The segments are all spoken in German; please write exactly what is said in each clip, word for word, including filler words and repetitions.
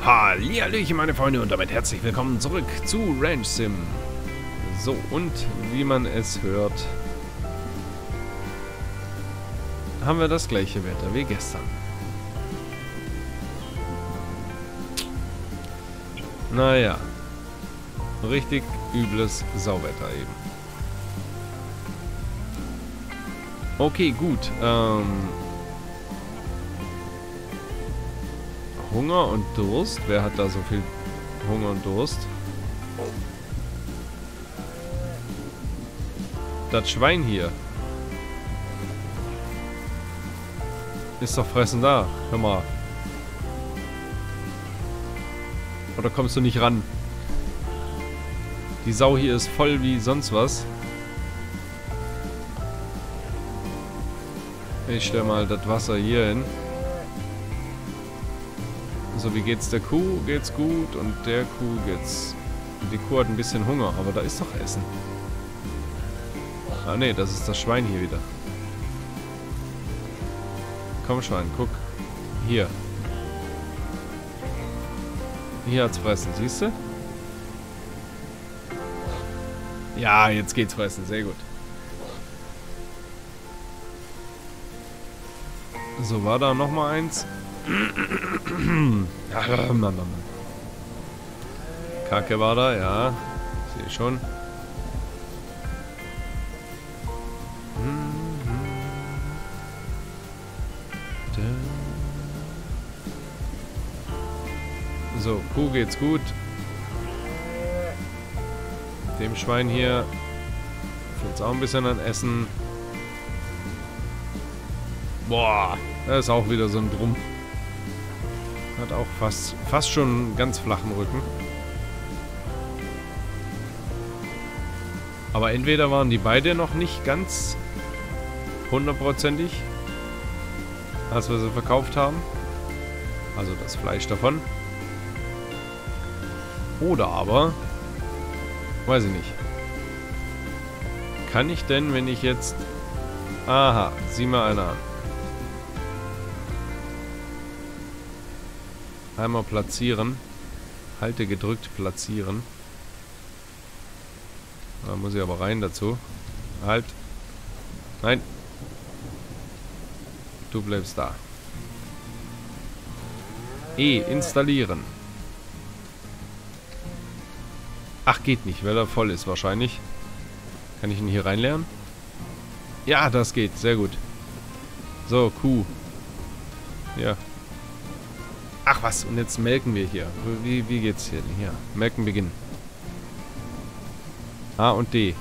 Hallihallöchen, meine Freunde, und damit herzlich willkommen zurück zu Ranch Sim. So, und wie man es hört, haben wir das gleiche Wetter wie gestern. Naja, richtig übles Sauwetter eben. Okay, gut. Ähm, Hunger und Durst. Wer hat da so viel Hunger und Durst? Das Schwein hier. Ist doch fressen da. Hör mal. Oder kommst du nicht ran? Die Sau hier ist voll wie sonst was. Ich stelle mal das Wasser hier hin. So, wie geht's der Kuh? Geht's gut und der Kuh geht's... Die Kuh hat ein bisschen Hunger, aber da ist doch Essen. Ah ne, das ist das Schwein hier wieder. Komm Schwein, guck. Hier. Hier hat's fressen, siehst du? Ja, jetzt geht's fressen, sehr gut. So, war da noch mal eins? Kacke war da, ja. Sehe schon. So, Kuh geht's gut. Dem Schwein hier fehlt's auch ein bisschen an Essen. Boah, das ist auch wieder so ein Drum. Hat auch fast, fast schon einen ganz flachen Rücken. Aber entweder waren die beide noch nicht ganz hundertprozentig, als wir sie verkauft haben. Also das Fleisch davon. Oder aber, weiß ich nicht. Kann ich denn, wenn ich jetzt... Aha, sieh mal einer an. Einmal platzieren. Halte gedrückt platzieren. Da muss ich aber rein dazu. Halt. Nein. Du bleibst da. E, installieren. Ach, geht nicht, weil er voll ist wahrscheinlich. Kann ich ihn hier reinlernen? Ja, das geht. Sehr gut. So, Kuh. Ja. Ach was, und jetzt melken wir hier. Wie, wie geht's hier? Hier, melken beginnen. A und D.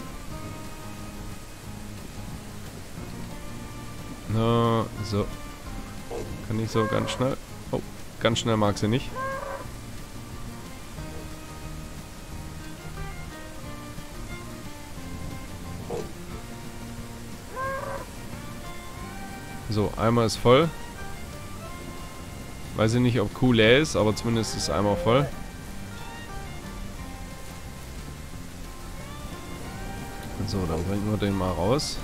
No, so. Kann ich so ganz schnell... Oh, ganz schnell mag sie nicht. So, einmal ist voll. Weiß ich nicht, ob Kuh leer ist, aber zumindest ist einmal voll. So, dann bringen wir den mal raus.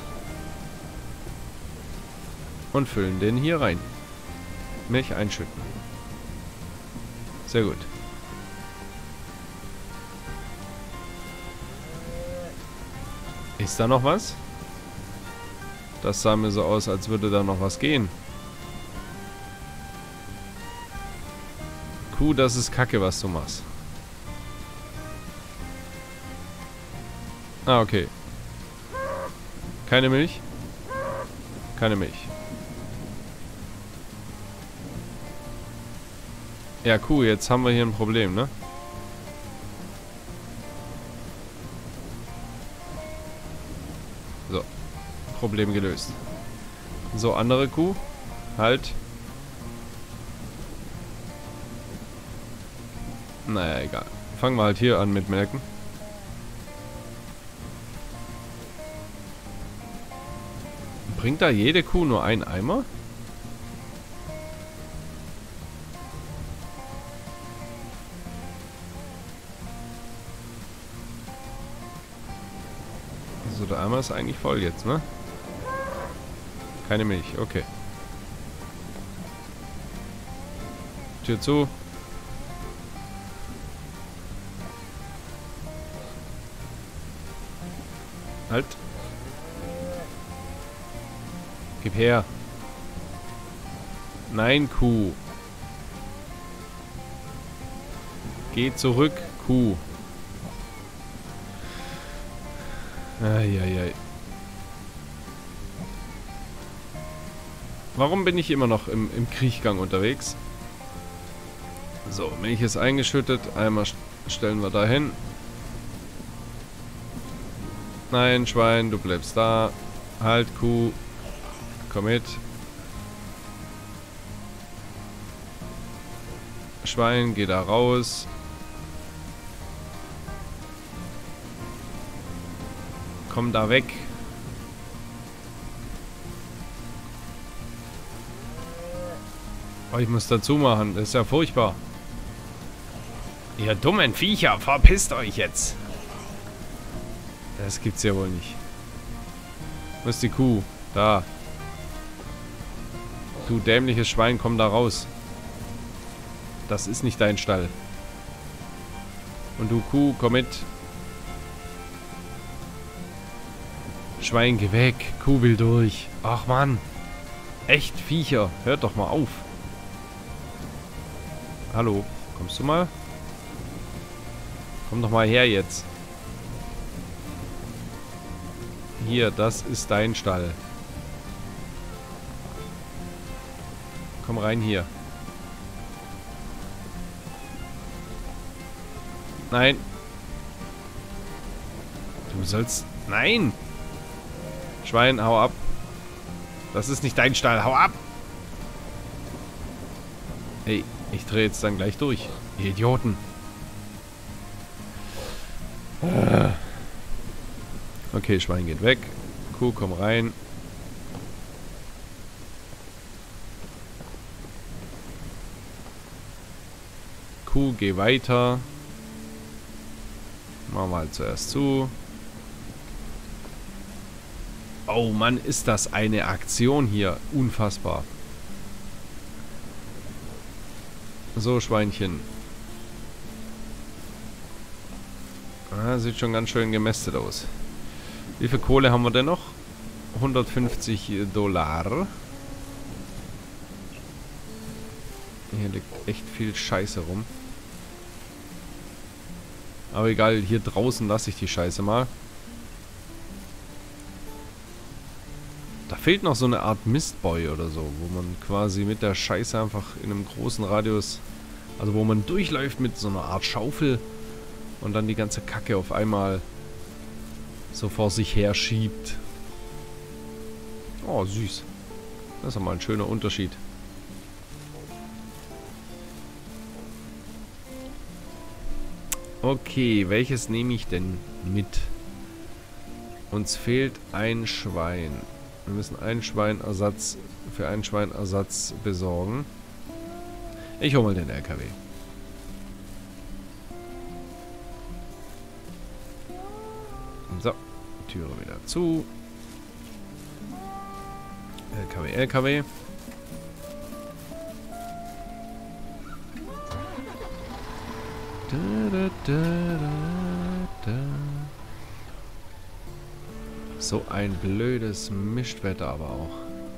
Und füllen den hier rein. Milch einschütten. Sehr gut. Ist da noch was? Das sah mir so aus, als würde da noch was gehen. Kuh, das ist Kacke, was du machst. Ah, okay. Keine Milch? Keine Milch. Ja, Kuh, jetzt haben wir hier ein Problem, ne? So. Problem gelöst. So, andere Kuh. Halt. Naja, egal. Fangen wir halt hier an mit Melken. Bringt da jede Kuh nur einen Eimer? Also der Eimer ist eigentlich voll jetzt, ne? Keine Milch, okay. Tür zu. Halt. Gib her. Nein, Kuh. Geh zurück, Kuh. Eieiei. Warum bin ich immer noch im, im Kriechgang unterwegs? So, Milch ist eingeschüttet. Einmal stellen wir da hin. Nein, Schwein, du bleibst da. Halt, Kuh. Komm mit. Schwein, geh da raus. Komm da weg. Oh, ich muss dazu machen. Das ist ja furchtbar. Ihr dummen Viecher, verpisst euch jetzt. Das gibt's ja wohl nicht. Wo ist die Kuh? Da. Du dämliches Schwein, komm da raus. Das ist nicht dein Stall. Und du Kuh, komm mit. Schwein, geh weg. Kuh will durch. Ach Mann. Echt Viecher. Hört doch mal auf. Hallo. Kommst du mal? Komm doch mal her jetzt. Hier, das ist dein Stall. Komm rein hier. Nein. Du sollst... Nein! Schwein, hau ab. Das ist nicht dein Stall. Hau ab! Hey, ich drehe jetzt dann gleich durch. Ihr Idioten. Okay, Schwein geht weg. Kuh, komm rein. Kuh, geh weiter. Machen wir halt zuerst zu. Oh Mann, ist das eine Aktion hier. Unfassbar. So, Schweinchen. Ah, sieht schon ganz schön gemästet aus. Wie viel Kohle haben wir denn noch? hundertfünfzig Dollar. Hier liegt echt viel Scheiße rum. Aber egal, hier draußen lasse ich die Scheiße mal. Da fehlt noch so eine Art Mistboy oder so, wo man quasi mit der Scheiße einfach in einem großen Radius, also wo man durchläuft mit so einer Art Schaufel und dann die ganze Kacke auf einmal so vor sich her schiebt. Oh, süß. Das ist doch mal ein schöner Unterschied. Okay, welches nehme ich denn mit? Uns fehlt ein Schwein. Wir müssen einen Schweinersatz für einen Schweinersatz besorgen. Ich hole mal den L K W. So, Türe wieder zu. L K W, L K W. Da, da, da, da, da. So ein blödes Mischwetter aber auch.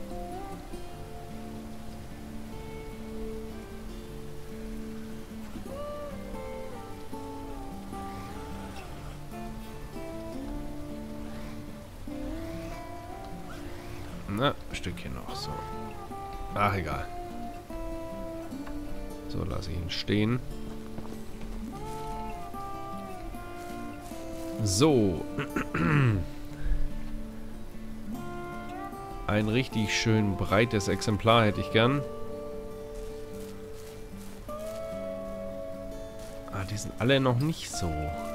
Na, ein Stückchen noch. So. Ach, egal. So, lasse ich ihn stehen. So. Ein richtig schön breites Exemplar hätte ich gern. Ah, die sind alle noch nicht so.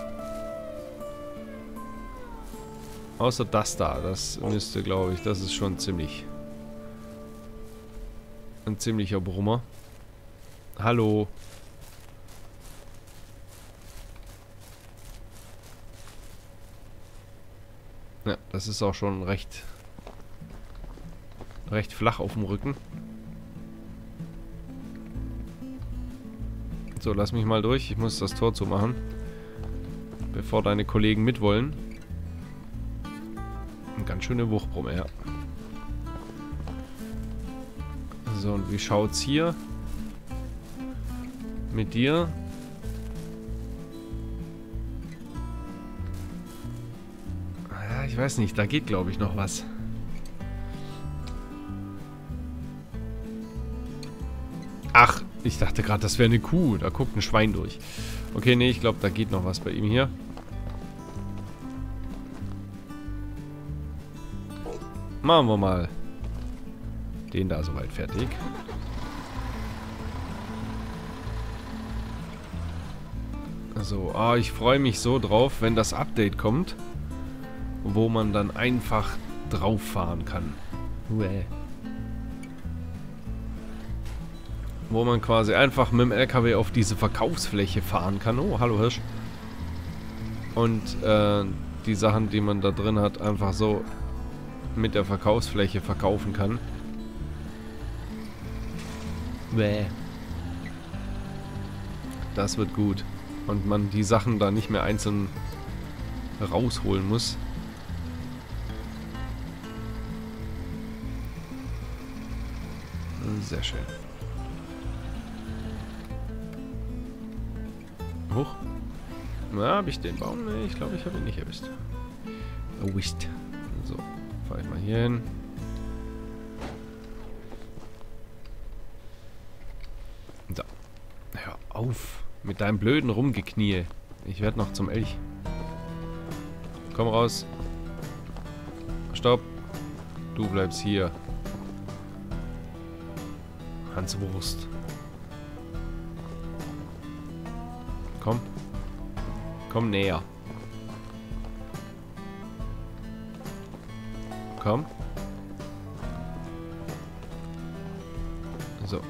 Außer das da. Das müsste, glaube ich, das ist schon ziemlich... ein ziemlicher Brummer. Hallo. Ja, das ist auch schon recht... recht flach auf dem Rücken. So, lass mich mal durch. Ich muss das Tor zumachen. Bevor deine Kollegen mitwollen. ganz schöne Wuchtbrumme, ja. So, und wie schaut's hier mit dir? Ja, ich weiß nicht, da geht, glaube ich, noch was. Ach, ich dachte gerade, das wäre eine Kuh. Da guckt ein Schwein durch. Okay, nee, ich glaube, da geht noch was bei ihm hier. Machen wir mal den da soweit fertig. So, ah, ich freue mich so drauf, wenn das Update kommt, wo man dann einfach drauf fahren kann. Uäh. Wo man quasi einfach mit dem L K W auf diese Verkaufsfläche fahren kann. Oh, hallo Hirsch. Und äh, die Sachen, die man da drin hat, einfach so mit der Verkaufsfläche verkaufen kann. Bäh. Das wird gut. Und man die Sachen da nicht mehr einzeln rausholen muss. Sehr schön. Hoch. Na, habe ich den Baum? Nee, ich glaube, ich habe ihn nicht erwischt. Erwischt. So, fahre ich mal hier hin. So. Hör auf mit deinem blöden Rumgeknie. Ich werde noch zum Elch. Komm raus. Stopp. Du bleibst hier. Hanswurst. Komm. Komm näher. Komm. So.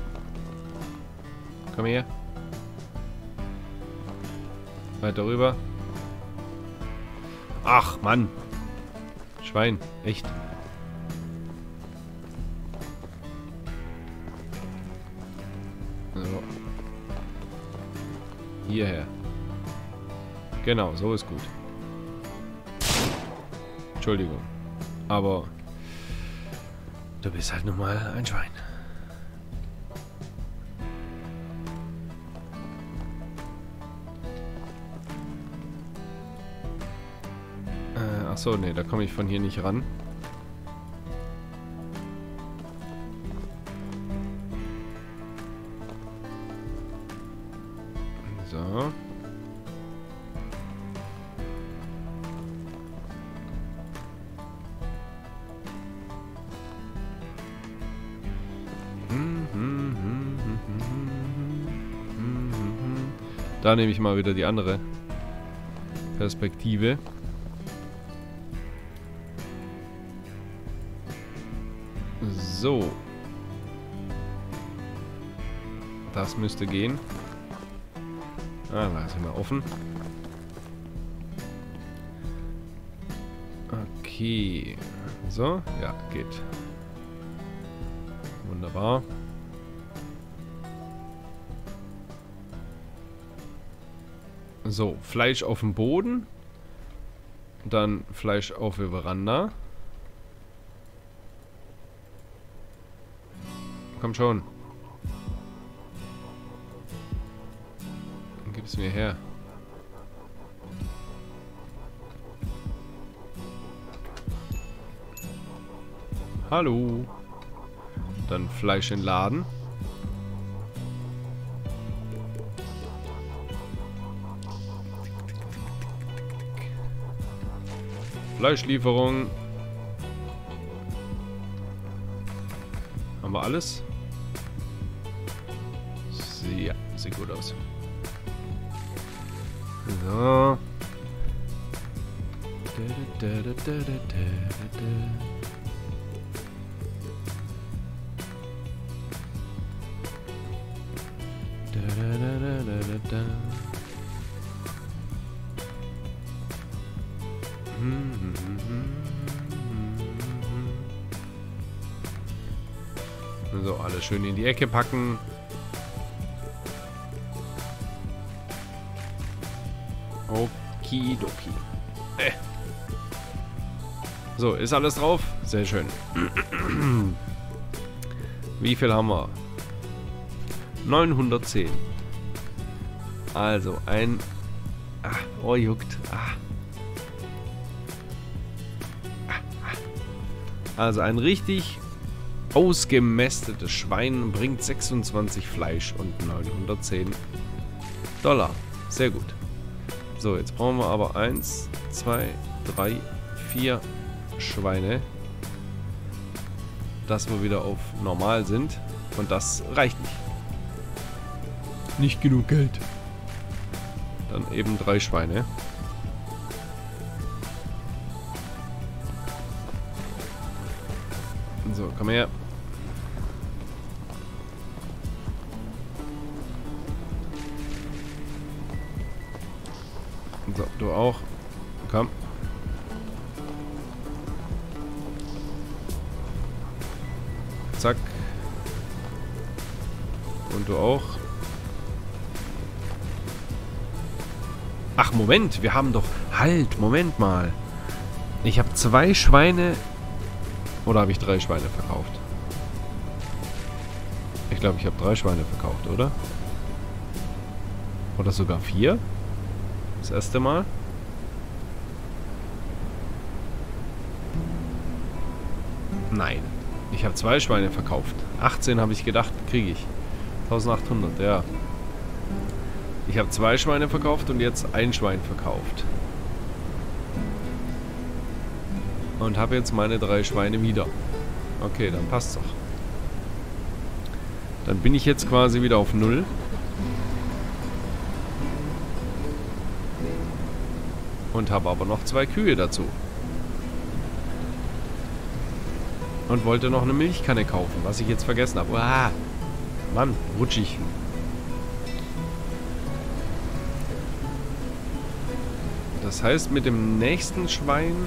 Komm her. Weiter rüber. Ach, Mann. Schwein. Echt. So. Hierher. Genau, so ist gut. Entschuldigung. Aber du bist halt nun mal ein Schwein. Äh, ach so, nee, da komme ich von hier nicht ran. So. Da nehme ich mal wieder die andere Perspektive. So. Das müsste gehen. Ah, da ist immer offen. Okay. So, ja, geht. Wunderbar. So, Fleisch auf dem Boden. Dann Fleisch auf der Veranda. Komm schon. Dann gib es mir her. Hallo. Dann Fleisch in den Laden. Fleischlieferung. Haben wir alles? Ja, sieht gut aus. So. So, alles schön in die Ecke packen. Okidoki. Äh. So, ist alles drauf? Sehr schön. Wie viel haben wir? neunhundertzehn. Also ein... Ah, oh, juckt. Ah. Also ein richtig ausgemästetes Schwein bringt sechsundzwanzig Fleisch und neunhundertzehn Dollar. Sehr gut. So, jetzt brauchen wir aber eins, zwei, drei, vier Schweine, dass wir wieder auf normal sind. Und das reicht nicht. Nicht genug Geld. Dann eben drei Schweine. So, komm her. So, du auch. Komm. Zack. Und du auch. Ach, Moment. Wir haben doch... Halt, Moment mal. Ich habe zwei Schweine... Oder habe ich drei Schweine verkauft? Ich glaube, ich habe drei Schweine verkauft, oder? Oder sogar vier? Das erste Mal. Nein. Ich habe zwei Schweine verkauft. achtzehn habe ich gedacht, kriege ich. eintausendachthundert, ja. Ich habe zwei Schweine verkauft und jetzt ein Schwein verkauft. Und habe jetzt meine drei Schweine wieder. Okay, dann passt's doch. Dann bin ich jetzt quasi wieder auf Null. Und habe aber noch zwei Kühe dazu. Und wollte noch eine Milchkanne kaufen, was ich jetzt vergessen habe. Uah, Mann, rutschig. Das heißt, mit dem nächsten Schwein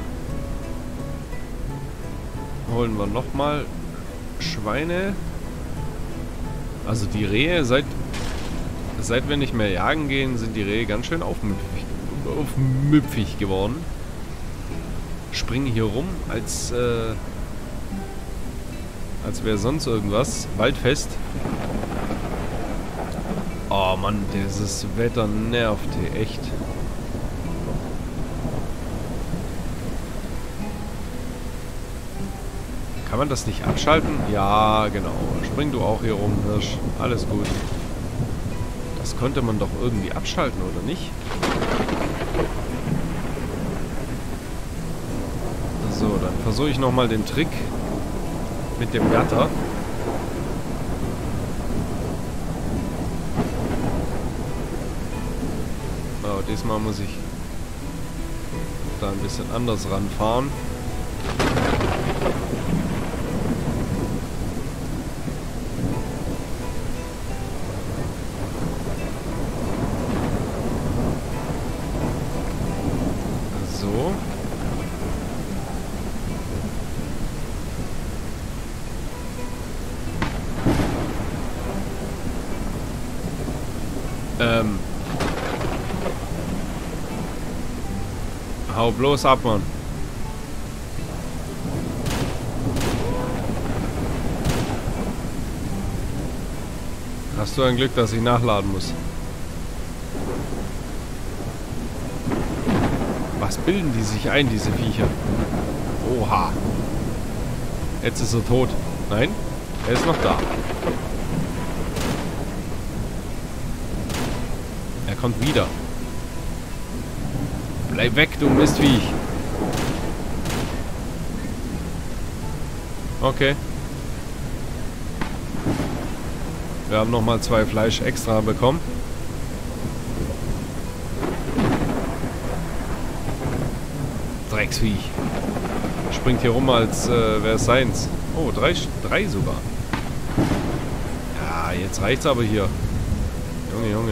holen wir nochmal Schweine. Also die Rehe, seit, seit wir nicht mehr jagen gehen, sind die Rehe ganz schön aufmüpfig, aufmüpfig geworden. Springen hier rum, als, äh, als wäre sonst irgendwas. Waldfest. Oh Mann, dieses Wetter nervt hier echt. Kann man das nicht abschalten? Ja, genau. Spring du auch hier rum, Hirsch. Alles gut. Das konnte man doch irgendwie abschalten, oder nicht? So, dann versuche ich nochmal den Trick mit dem Gatter. Oh, diesmal muss ich da ein bisschen anders ranfahren. So. Ähm. Hau bloß ab, Mann. Hast du ein Glück, dass ich nachladen muss? Was bilden die sich ein, diese Viecher? Oha. Jetzt ist er tot. Nein, er ist noch da. Er kommt wieder. Bleib weg, du Mistviech. Okay. Wir haben nochmal zwei Fleisch extra bekommen. Drecksviech. Springt hier rum, als äh, wäre es seins. Oh, drei, drei sogar. Ja, jetzt reicht's aber hier. Junge, Junge.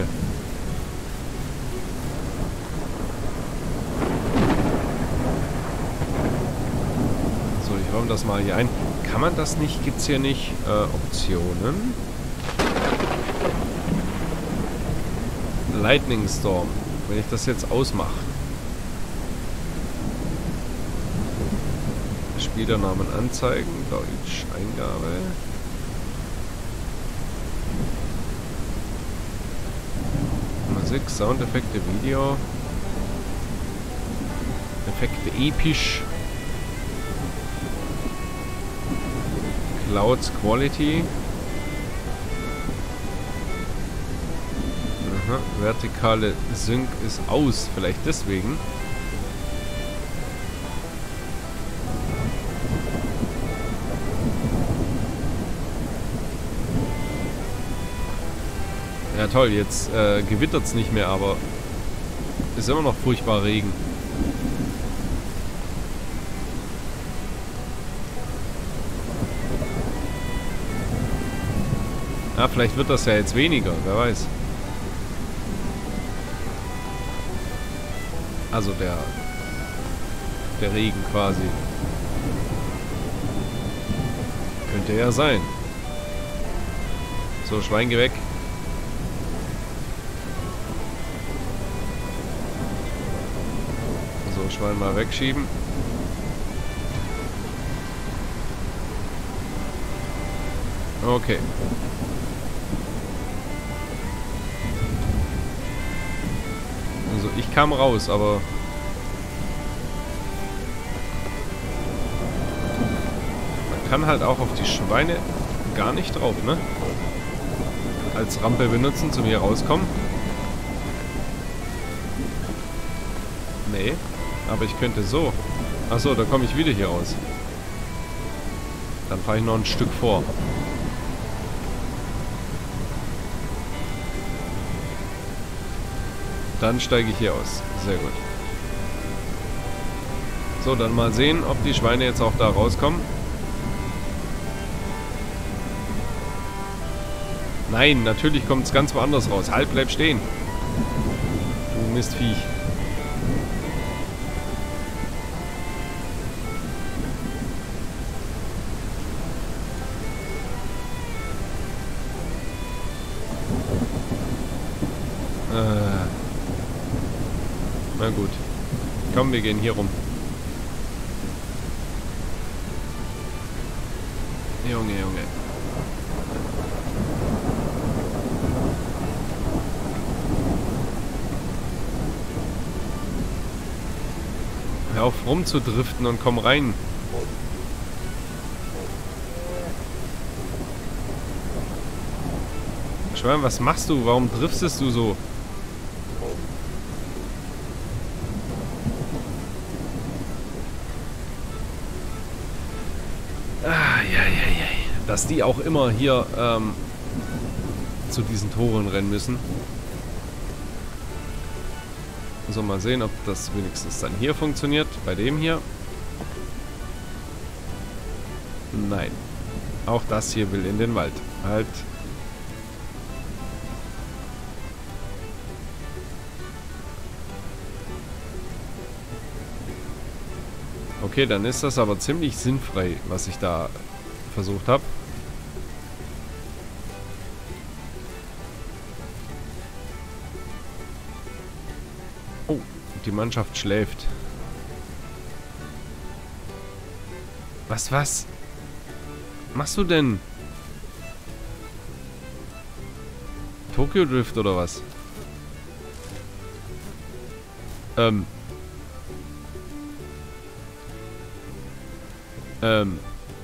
So, ich räume das mal hier ein. Kann man das nicht? Gibt's hier nicht äh, Optionen? Lightning Storm. Wenn ich das jetzt ausmache. Spielernamen anzeigen. Deutsch, Eingabe. Musik, Soundeffekte, Video. Effekte episch. Clouds Quality. Aha, vertikale Sync ist aus. Vielleicht deswegen. Ja toll, jetzt äh, gewittert es nicht mehr, aber ist immer noch furchtbar Regen. Ja, vielleicht wird das ja jetzt weniger, wer weiß. Also der, der Regen quasi. Könnte ja sein. So, Schwein, geh weg. So, Schwein mal wegschieben. Okay. Also ich kam raus, aber man kann halt auch auf die Schweine gar nicht drauf, ne? Als Rampe benutzen, zum hier rauskommen. Nee, aber ich könnte so. Achso, da komme ich wieder hier raus. Dann fahre ich noch ein Stück vor. Dann steige ich hier aus. Sehr gut. So, dann mal sehen, ob die Schweine jetzt auch da rauskommen. Nein, natürlich kommt es ganz woanders raus. Halt, bleib stehen. Du Mistviech. Äh. Na gut. Komm, wir gehen hier rum. Junge, Junge. Hör auf rumzudriften und komm rein. Schwein, was machst du? Warum driftest du so? Ah, ja, ja, ja. Dass die auch immer hier ähm, zu diesen Toren rennen müssen. So, mal sehen, ob das wenigstens dann hier funktioniert. Bei dem hier. Nein. Auch das hier will in den Wald. Halt. Okay, dann ist das aber ziemlich sinnfrei, was ich da versucht habe. Oh, die Mannschaft schläft. Was, was? Machst du denn? Tokyo Drift oder was? Ähm. Ähm.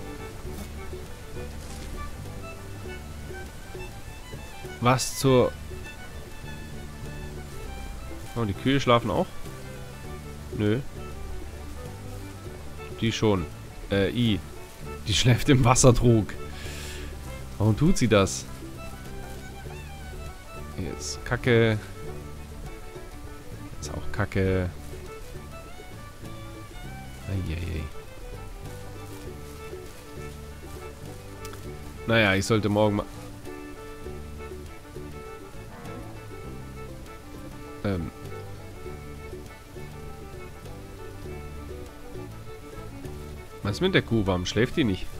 Was zur... Oh, die Kühe schlafen auch? Nö. Die schon. Äh, I. Die schläft im Wassertrog. Warum tut sie das? Jetzt Kacke. Jetzt auch Kacke. Eieiei. Naja, ich sollte morgen mal... Ähm... Was ist mit der Kuh? Warum schläft die nicht?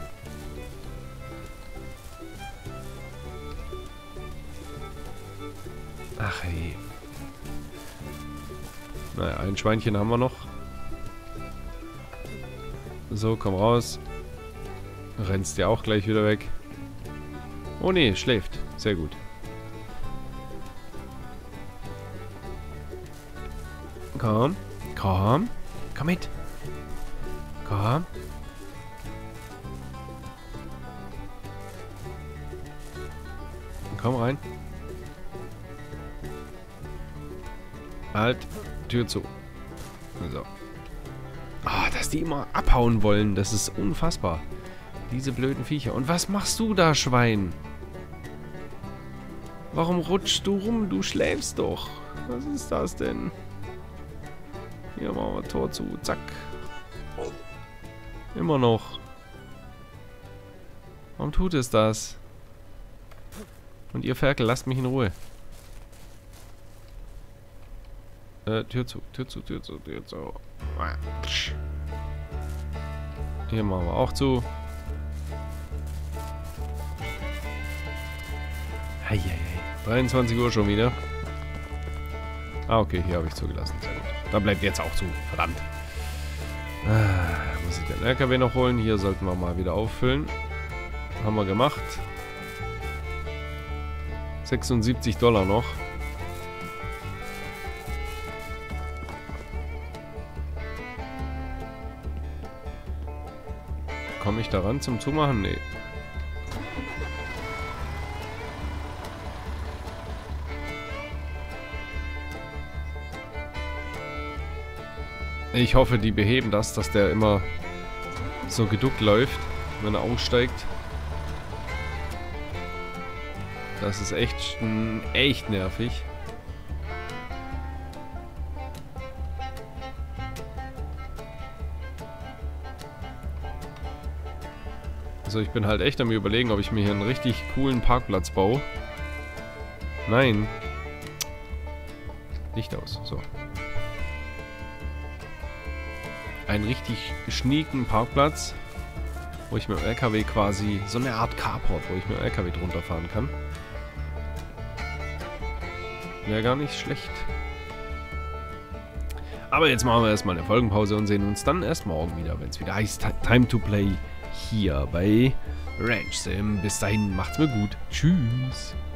Ach hey. Naja, ein Schweinchen haben wir noch. So, komm raus. Rennst ja auch gleich wieder weg. Oh ne, schläft. Sehr gut. Komm. Komm. Komm mit. Komm. Komm rein. Halt. Tür zu. So. Ah, dass die immer abhauen wollen. Das ist unfassbar. Diese blöden Viecher. Und was machst du da, Schwein? Warum rutschst du rum? Du schläfst doch. Was ist das denn? Hier machen wir Tor zu. Zack. Immer noch. Warum tut es das? Und ihr Ferkel, lasst mich in Ruhe. Äh, Tür zu, Tür zu, Tür zu, Tür zu. Hier machen wir auch zu. Heieiei. dreiundzwanzig Uhr schon wieder. Ah, okay, hier habe ich zugelassen. Sehr gut. Da bleibt jetzt auch zu. Verdammt. Ah, muss ich den L K W noch holen. Hier sollten wir mal wieder auffüllen. Haben wir gemacht. sechsundsiebzig Dollar noch. Komme ich daran zum Zumachen? Nee. Ich hoffe, die beheben das, dass der immer so geduckt läuft, wenn er aussteigt. Das ist echt, echt nervig. Also ich bin halt echt am Überlegen, ob ich mir hier einen richtig coolen Parkplatz baue. Nein. Licht aus, so. Einen richtig schnieken Parkplatz, wo ich mit dem L K W quasi, so eine Art Carport, wo ich mit dem L K W drunter fahren kann. Wäre gar nicht schlecht. Aber jetzt machen wir erstmal eine Folgenpause und sehen uns dann erst morgen wieder, wenn es wieder heißt Time to Play hier bei Ranch Sim. Bis dahin, macht's mir gut. Tschüss.